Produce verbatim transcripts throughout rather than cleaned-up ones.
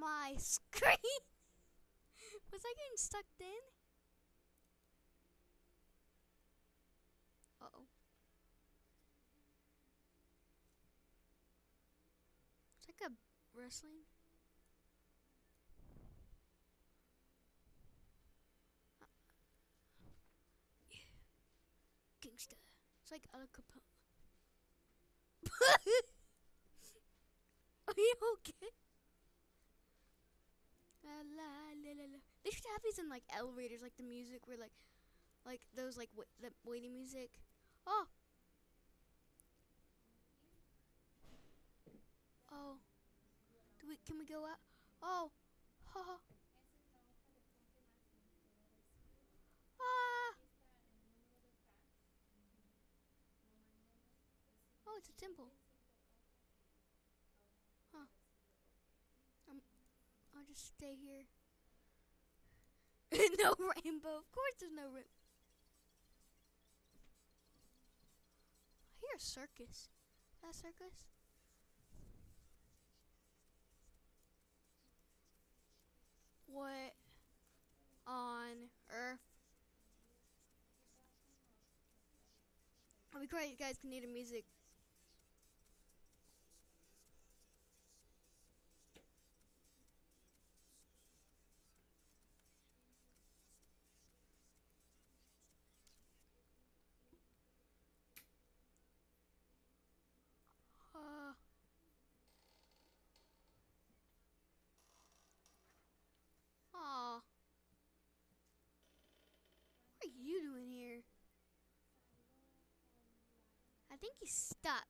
my screen. Was I getting stuck in? Uh oh. It's like a wrestling. Uh, yeah. Gangsta. It's like Al Capone. Are you okay? La, la, la, la, la. They should have these in like elevators, like the music where like, like those like wa- the waiting music. Oh. Oh. Do we? Can we go out? Oh. Ha ha. Ah. Oh, it's a temple. Huh. Um, I'll just stay here. No rainbow. Of course, there's no rainbow. I hear a circus. Is that a circus? What on earth? It'd be great. You guys can need a music. Uh. Aw. What are you doing here? I think he's stuck.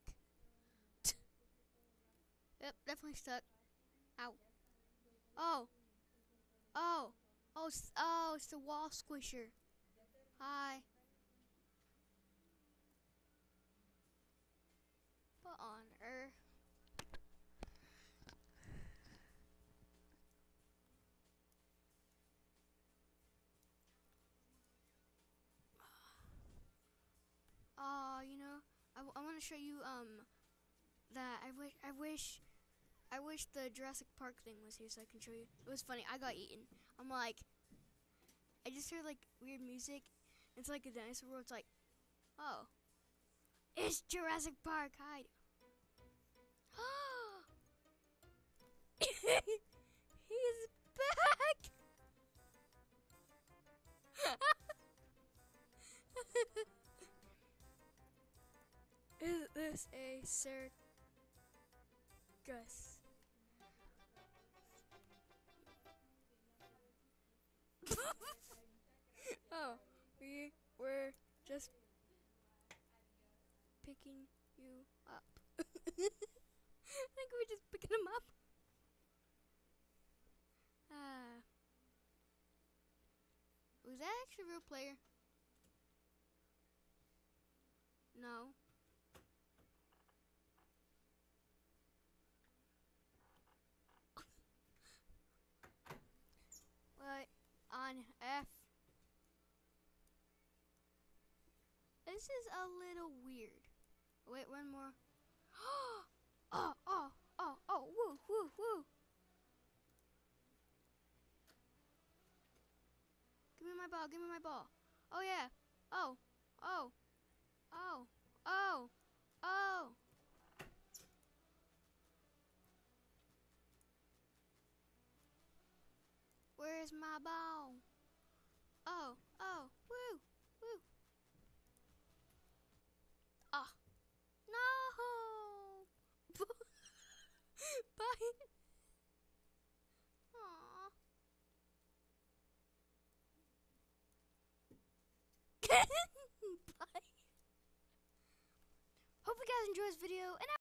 Yep, definitely stuck. Ow. Oh. Oh. Oh, it's, oh, it's the wall squisher. Hi. What on earth? Oh, you know, I, w- I want to show you um that I wish I wish I wish the Jurassic Park thing was here so I can show you. It was funny. I got eaten. I'm like, I just heard like weird music. It's like a dinosaur world. It's like, oh, it's Jurassic Park. Hide. He's back. Is this a circus? Oh, we were just picking you up. I think we're just picking him up. Ah. Was that actually a real player? No. What on F? This is a little weird. Wait, one more. Oh, oh, oh, oh, woo, woo, woo. Give me my ball, give me my ball. Oh, yeah. Oh, oh, oh, oh, oh. Where's my ball? Oh, oh, woo, woo. Ah, no. Bye. Aw. Bye. Hope you guys enjoyed this video, and I